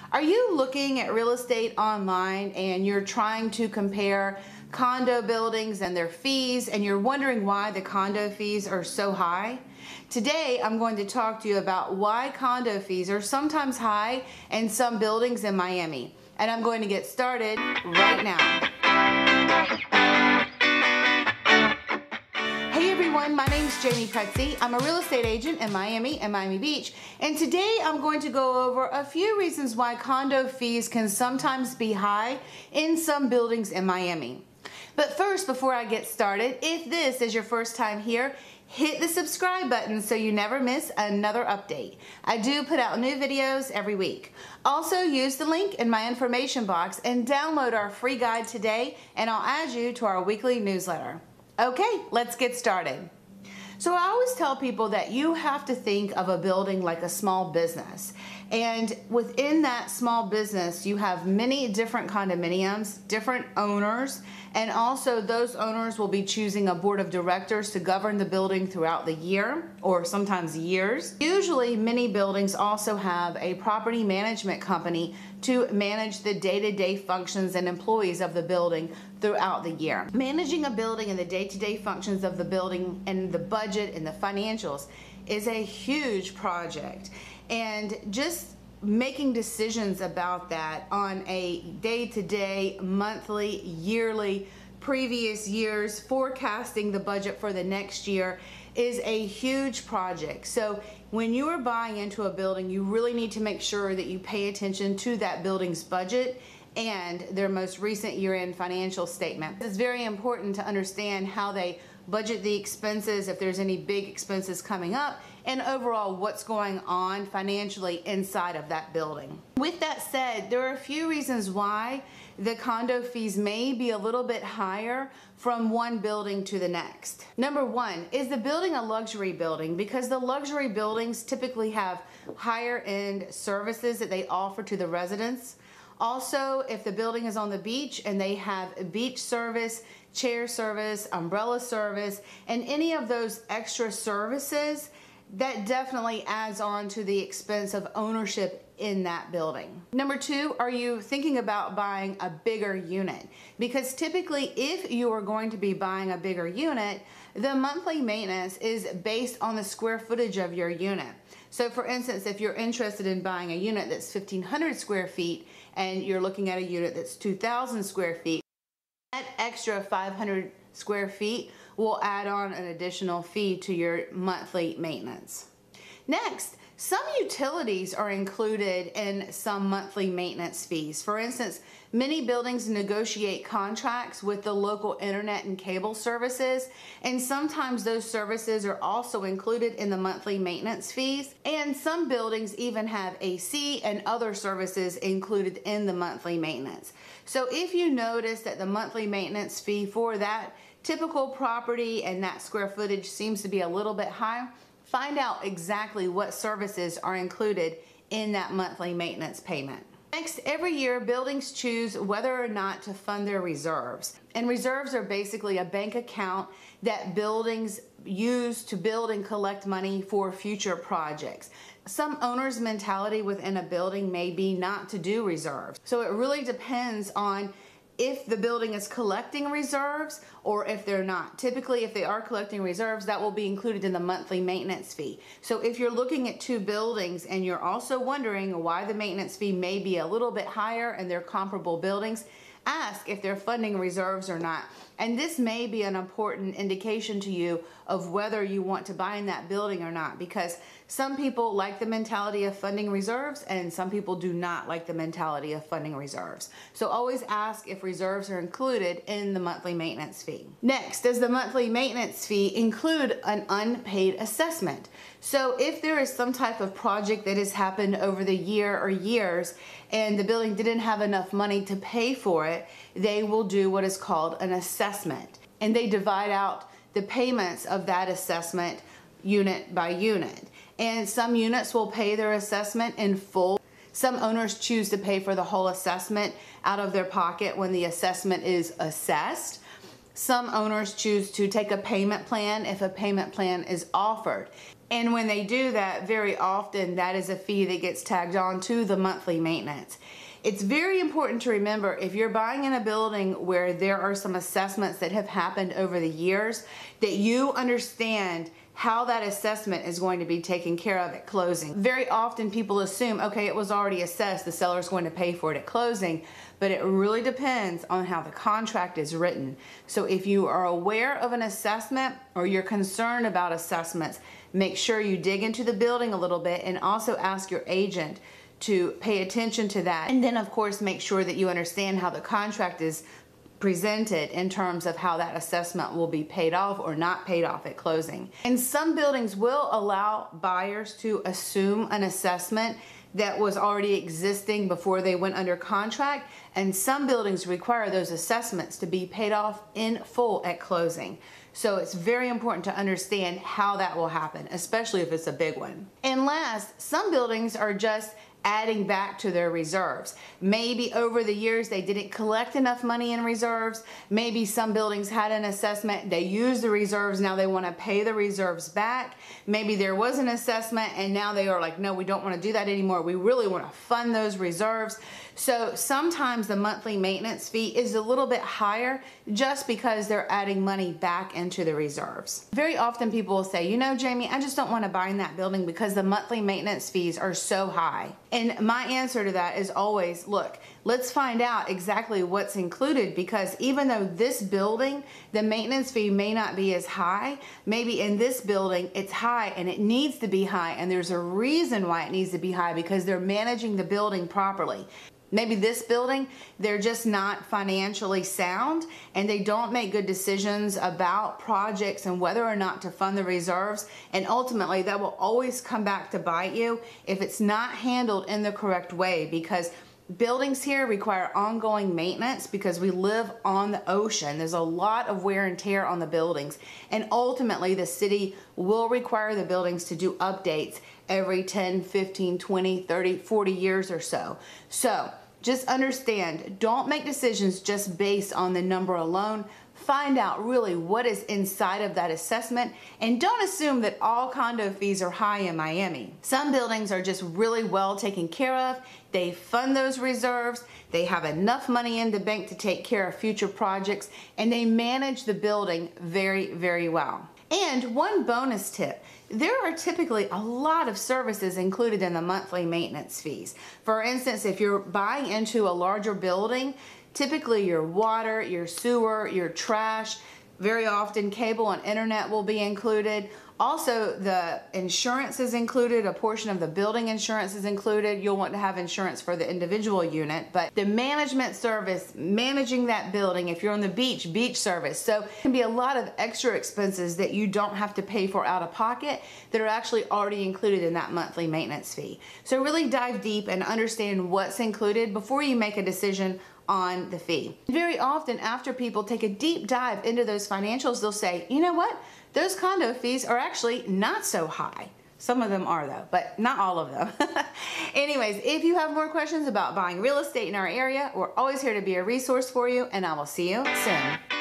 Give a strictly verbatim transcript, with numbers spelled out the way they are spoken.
Are you looking at real estate online and you're trying to compare condo buildings and their fees, and you're wondering why the condo fees are so high? Today I'm going to talk to you about why condo fees are sometimes high in some buildings in Miami, and I'm going to get started right now. Hey everyone, my name is Jamey Prezzi. I'm a real estate agent in Miami and Miami Beach, and today I'm going to go over a few reasons why condo fees can sometimes be high in some buildings in Miami. But first, before I get started, if this is your first time here, hit the subscribe button so you never miss another update. I do put out new videos every week. Also, use the link in my information box and download our free guide today, and I'll add you to our weekly newsletter. Okay, let's get started. So I always tell people that you have to think of a building like a small business. And within that small business, you have many different condominiums, different owners, and also those owners will be choosing a board of directors to govern the building throughout the year or sometimes years. Usually, many buildings also have a property management company to manage the day-to-day functions and employees of the building throughout the year. Managing a building and the day-to-day functions of the building and the budget and the financials is a huge project. And just making decisions about that on a day-to-day, monthly, yearly, previous years, forecasting the budget for the next year is a huge project. So when you are buying into a building, you really need to make sure that you pay attention to that building's budget and their most recent year-end financial statement. It's very important to understand how they budget the expenses, if there's any big expenses coming up, and overall what's going on financially inside of that building. With that said, there are a few reasons why the condo fees may be a little bit higher from one building to the next. Number one, is the building a luxury building? Because the luxury buildings typically have higher end services that they offer to the residents. Also, if the building is on the beach and they have beach service, chair service, umbrella service, and any of those extra services, that definitely adds on to the expense of ownership in that building. Number two, are you thinking about buying a bigger unit? Because typically, if you are going to be buying a bigger unit, the monthly maintenance is based on the square footage of your unit. So for instance, if you're interested in buying a unit that's fifteen hundred square feet and you're looking at a unit that's two thousand square feet, that extra five hundred square feet will add on an additional fee to your monthly maintenance. Next, some utilities are included in some monthly maintenance fees. For instance, many buildings negotiate contracts with the local internet and cable services, and sometimes those services are also included in the monthly maintenance fees. And some buildings even have A C and other services included in the monthly maintenance. So if you notice that the monthly maintenance fee for that typical property and that square footage seems to be a little bit high, find out exactly what services are included in that monthly maintenance payment. Next, every year buildings choose whether or not to fund their reserves. And reserves are basically a bank account that buildings use to build and collect money for future projects. Some owners' mentality within a building may be not to do reserves. So it really depends on if the building is collecting reserves or if they're not. Typically, if they are collecting reserves, that will be included in the monthly maintenance fee. So if you're looking at two buildings and you're also wondering why the maintenance fee may be a little bit higher and they're comparable buildings, ask if they're funding reserves or not. And this may be an important indication to you of whether you want to buy in that building or not, because some people like the mentality of funding reserves and some people do not like the mentality of funding reserves. So always ask if reserves are included in the monthly maintenance fee. Next, does the monthly maintenance fee include an unpaid assessment? So if there is some type of project that has happened over the year or years and the building didn't have enough money to pay for it, they will do what is called an assessment. And they divide out the payments of that assessment unit by unit. And some units will pay their assessment in full. Some owners choose to pay for the whole assessment out of their pocket when the assessment is assessed. Some owners choose to take a payment plan if a payment plan is offered. And when they do that, very often that is a fee that gets tagged on to the monthly maintenance. It's very important to remember, if you're buying in a building where there are some assessments that have happened over the years, that you understand how that assessment is going to be taken care of at closing. Very often people assume, okay, it was already assessed, the seller's going to pay for it at closing, but it really depends on how the contract is written. So if you are aware of an assessment or you're concerned about assessments, make sure you dig into the building a little bit and also ask your agent to pay attention to that. And then of course make sure that you understand how the contract is presented in terms of how that assessment will be paid off or not paid off at closing. And some buildings will allow buyers to assume an assessment that was already existing before they went under contract, and some buildings require those assessments to be paid off in full at closing. So it's very important to understand how that will happen, especially if it's a big one. And last, some buildings are just adding back to their reserves. Maybe over the years they didn't collect enough money in reserves. Maybe some buildings had an assessment, they used the reserves, now they want to pay the reserves back. Maybe there was an assessment and now they are like, no, we don't want to do that anymore. We really want to fund those reserves. So sometimes the monthly maintenance fee is a little bit higher just because they're adding money back into the reserves. Very often people will say, you know, Jamie, I just don't want to buy in that building because the monthly maintenance fees are so high. And my answer to that is always, look, let's find out exactly what's included, because even though this building, the maintenance fee may not be as high, maybe in this building it's high and it needs to be high, and there's a reason why it needs to be high, because they're managing the building properly. Maybe this building, they're just not financially sound and they don't make good decisions about projects and whether or not to fund the reserves, and ultimately that will always come back to bite you if it's not handled in the correct way, because buildings here require ongoing maintenance because we live on the ocean. There's a lot of wear and tear on the buildings, and ultimately the city will require the buildings to do updates every ten, fifteen, twenty, thirty, forty years or so. So just understand, don't make decisions just based on the number alone. Find out really what is inside of that assessment, and don't assume that all condo fees are high in Miami. Some buildings are just really well taken care of. They fund those reserves, they have enough money in the bank to take care of future projects, and they manage the building very, very well. And one bonus tip, there are typically a lot of services included in the monthly maintenance fees. For instance, if you're buying into a larger building, typically your water, your sewer, your trash, very often cable and internet will be included. Also, the insurance is included. A portion of the building insurance is included. You'll want to have insurance for the individual unit, but the management service, managing that building, if you're on the beach, beach service. So it can be a lot of extra expenses that you don't have to pay for out of pocket that are actually already included in that monthly maintenance fee. So really dive deep and understand what's included before you make a decision on the fee. Very often after people take a deep dive into those financials, they'll say, you know what? Those condo fees are actually not so high. Some of them are though, but not all of them. Anyways, if you have more questions about buying real estate in our area, we're always here to be a resource for you, and I will see you soon.